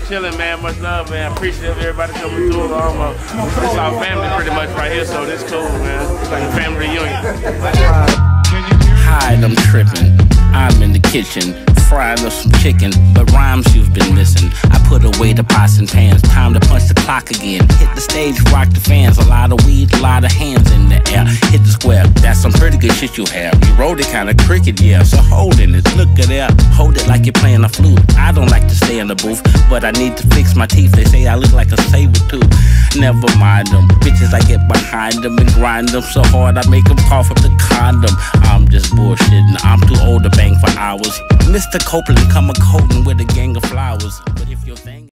chilling, man. Much love, man. Appreciate everybody coming through. It's our family pretty much right here, so this cool, man. It's like a family reunion. Hide, I'm tripping. I'm in the kitchen, frying up some chicken, but rhymes you've been missing. I put away the pots and pans, time to punch the clock again. Hit the stage, rock the fans, a lot of weed, a lot of hands in the air. Hit the square, that's some pretty good shit you have. You wrote it kinda cricket, yeah, so holding it, look at that. Hold it like you're playing a flute. I don't like to stay in the booth, but I need to fix my teeth. They say I look like a saber tooth. Never mind them, bitches I get behind them and grind them so hard I make them cough up the condom. I'm just bullshitting, I'm too old to bang for hours. Mr. Copeland come a coating with a gang of flowers.